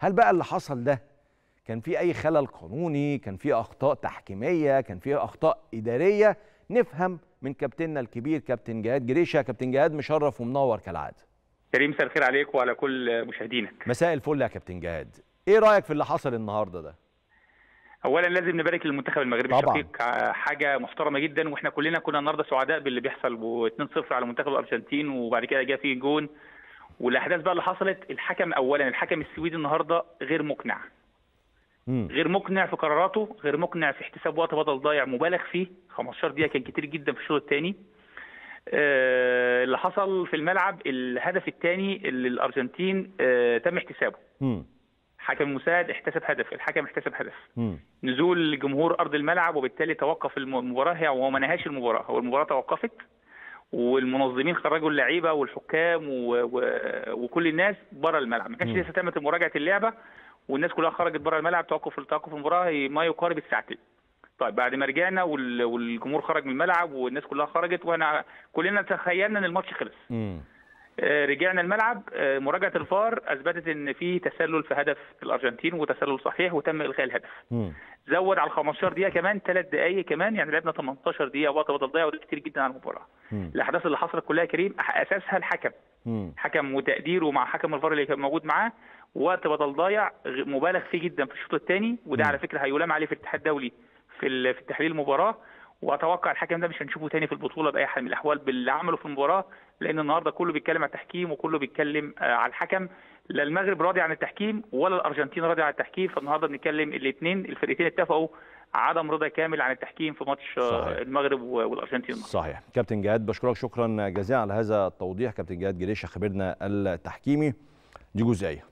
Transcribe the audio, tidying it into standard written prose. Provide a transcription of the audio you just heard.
هل بقى اللي حصل ده كان في أي خلل قانوني، كان في أخطاء تحكيمية، كان في أخطاء إدارية؟ نفهم من كابتننا الكبير كابتن جهاد جريشة. كابتن جهاد مشرف ومنور كالعادة. كريم، مساء الخير عليك وعلى كل مشاهدينك. مساء الفل يا كابتن جهاد. ايه رأيك في اللي حصل النهارده ده؟ اولا لازم نبارك للمنتخب المغربي طبعا. الشقيق، حاجه محترمه جدا، واحنا كلنا كنا النهارده سعداء باللي بيحصل، و2-0 على منتخب الارجنتين، وبعد كده جه فيه جون. والاحداث بقى اللي حصلت، الحكم السويدي النهارده غير مقنع. غير مقنع في قراراته، غير مقنع في احتساب وقت بدل ضايع مبالغ فيه. 15 دقيقه كان كتير جدا في الشوط الثاني. اللي حصل في الملعب، الهدف الثاني اللي الارجنتين تم احتسابه. حكم المساعد احتسب هدف، الحكم احتسب هدف. نزول جمهور ارض الملعب، وبالتالي توقف المباراه. وهو ما نهاش المباراه، هو المباراه توقفت، والمنظمين خرجوا اللعيبه والحكام وكل الناس بره الملعب. ما كانش لسه تمت مراجعه اللعبه، والناس كلها خرجت بره الملعب. توقف المباراه ما يقارب الساعتين. طيب بعد ما رجعنا والجمهور خرج من الملعب والناس كلها خرجت، وانا كلنا تخيلنا ان الماتش خلص. رجعنا الملعب، مراجعه الفار اثبتت ان في تسلل في هدف الارجنتين، وتسلل صحيح، وتم الغاء الهدف. زود على 15 دقيقه كمان 3 دقائق كمان، يعني لعبنا 18 دقيقه وقت بدل ضايع، وده كتير جدا على المباراه. الاحداث اللي حصلت كلها كريم اساسها الحكم. حكم وتقديره مع حكم الفار اللي كان موجود معاه، وقت بدل ضايع مبالغ فيه جدا في الشوط الثاني، وده على فكره هيلام عليه في الاتحاد الدولي في تحليل المباراه. واتوقع الحكم ده مش هنشوفه تاني في البطوله باي حال من الاحوال باللي عمله في المباراه، لان النهارده كله بيتكلم على التحكيم وكله بيتكلم على الحكم. لا المغرب راضي عن التحكيم ولا الارجنتين راضي عن التحكيم. فالنهارده بنتكلم الفرقتين اتفقوا عدم رضا كامل عن التحكيم في ماتش المغرب والارجنتين. صحيح. كابتن جهاد بشكرك شكرا جزيلا على هذا التوضيح. كابتن جهاد جريشة خبيرنا التحكيمي. دي جزئيه.